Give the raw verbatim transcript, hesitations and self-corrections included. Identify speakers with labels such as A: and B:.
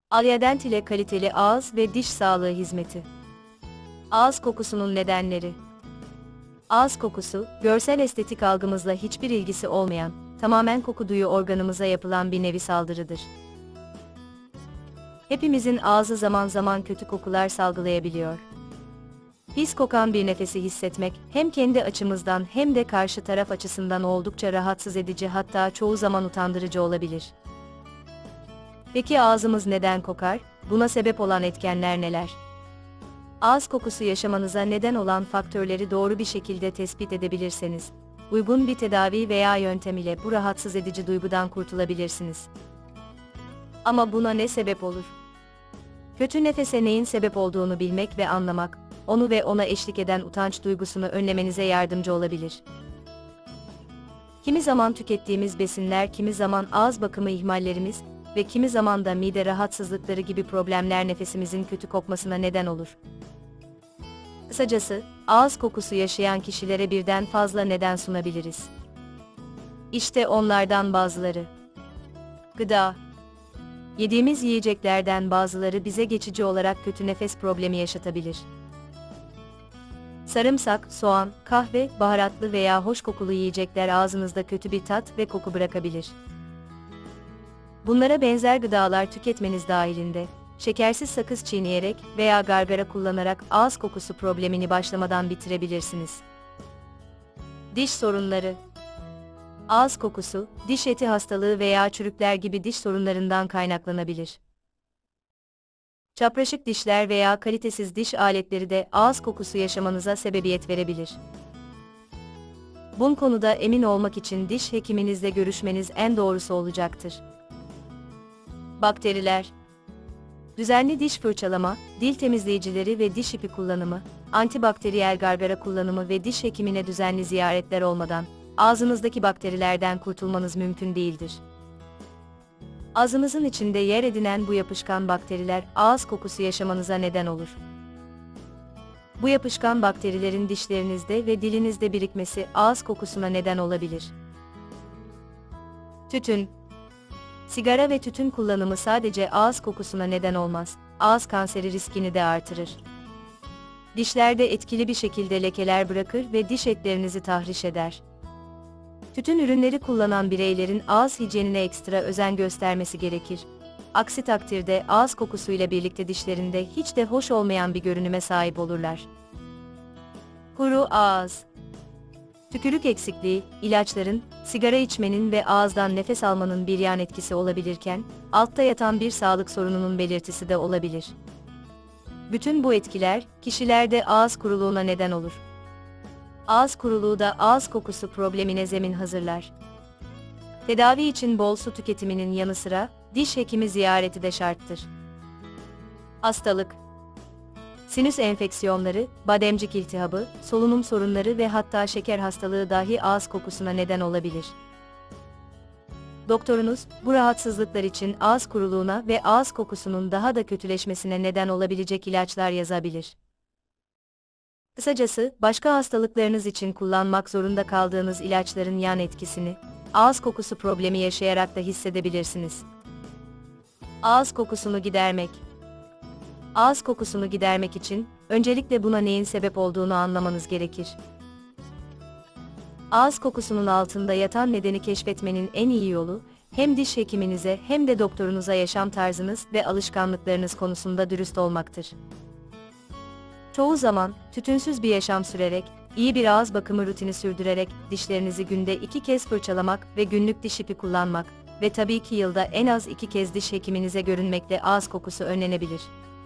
A: Alyadent ile kaliteli ağız ve diş sağlığı hizmeti. Ağız kokusunun nedenleri. Ağız kokusu, görsel estetik algımızla hiçbir ilgisi olmayan, tamamen koku duyu organımıza yapılan bir nevi saldırıdır. Hepimizin ağzı zaman zaman kötü kokular salgılayabiliyor. Pis kokan bir nefesi hissetmek, hem kendi açımızdan hem de karşı taraf açısından oldukça rahatsız edici, hatta çoğu zaman utandırıcı olabilir. Peki ağzımız neden kokar? Buna sebep olan etkenler neler? Ağız kokusu yaşamanıza neden olan faktörleri doğru bir şekilde tespit edebilirseniz, uygun bir tedavi veya yöntem ile bu rahatsız edici duygudan kurtulabilirsiniz. Ama buna ne sebep olur? Kötü nefese neyin sebep olduğunu bilmek ve anlamak, onu ve ona eşlik eden utanç duygusunu önlemenize yardımcı olabilir. Kimi zaman tükettiğimiz besinler, kimi zaman ağız bakımı ihmallerimiz ve kimi zaman da mide rahatsızlıkları gibi problemler nefesimizin kötü kokmasına neden olur. Kısacası, ağız kokusu yaşayan kişilere birden fazla neden sunabiliriz. İşte onlardan bazıları. Gıda. Yediğimiz yiyeceklerden bazıları bize geçici olarak kötü nefes problemi yaşatabilir. Sarımsak, soğan, kahve, baharatlı veya hoş kokulu yiyecekler ağzınızda kötü bir tat ve koku bırakabilir. Bunlara benzer gıdalar tüketmeniz dahilinde, şekersiz sakız çiğneyerek veya gargara kullanarak ağız kokusu problemini başlamadan bitirebilirsiniz. Diş sorunları. Ağız kokusu, diş eti hastalığı veya çürükler gibi diş sorunlarından kaynaklanabilir. Çapraşık dişler veya kalitesiz diş aletleri de ağız kokusu yaşamanıza sebebiyet verebilir. Bu konuda emin olmak için diş hekiminizle görüşmeniz en doğrusu olacaktır. Bakteriler. Düzenli diş fırçalama, dil temizleyicileri ve diş ipi kullanımı, antibakteriyel gargara kullanımı ve diş hekimine düzenli ziyaretler olmadan, ağzınızdaki bakterilerden kurtulmanız mümkün değildir. Ağzınızın içinde yer edinen bu yapışkan bakteriler, ağız kokusu yaşamanıza neden olur. Bu yapışkan bakterilerin dişlerinizde ve dilinizde birikmesi, ağız kokusuna neden olabilir. Tütün. Sigara ve tütün kullanımı sadece ağız kokusuna neden olmaz, ağız kanseri riskini de artırır. Dişlerde etkili bir şekilde lekeler bırakır ve diş etlerinizi tahriş eder. Tütün ürünleri kullanan bireylerin ağız hijyenine ekstra özen göstermesi gerekir. Aksi takdirde ağız kokusuyla birlikte dişlerinde hiç de hoş olmayan bir görünüme sahip olurlar. Kuru ağız. Tükürük eksikliği, ilaçların, sigara içmenin ve ağızdan nefes almanın bir yan etkisi olabilirken, altta yatan bir sağlık sorununun belirtisi de olabilir. Bütün bu etkiler, kişilerde ağız kuruluğuna neden olur. Ağız kuruluğu da ağız kokusu problemine zemin hazırlar. Tedavi için bol su tüketiminin yanı sıra, diş hekimi ziyareti de şarttır. Hastalık. Sinüs enfeksiyonları, bademcik iltihabı, solunum sorunları ve hatta şeker hastalığı dahi ağız kokusuna neden olabilir. Doktorunuz, bu rahatsızlıklar için ağız kuruluğuna ve ağız kokusunun daha da kötüleşmesine neden olabilecek ilaçlar yazabilir. Kısacası, başka hastalıklarınız için kullanmak zorunda kaldığınız ilaçların yan etkisini, ağız kokusu problemi yaşayarak da hissedebilirsiniz. Ağız kokusunu gidermek. Ağız kokusunu gidermek için, öncelikle buna neyin sebep olduğunu anlamanız gerekir. Ağız kokusunun altında yatan nedeni keşfetmenin en iyi yolu, hem diş hekiminize hem de doktorunuza yaşam tarzınız ve alışkanlıklarınız konusunda dürüst olmaktır. Çoğu zaman, tütünsüz bir yaşam sürerek, iyi bir ağız bakımı rutini sürdürerek, dişlerinizi günde iki kez fırçalamak ve günlük diş ipi kullanmak ve tabii ki yılda en az iki kez diş hekiminize görünmekle ağız kokusu önlenebilir.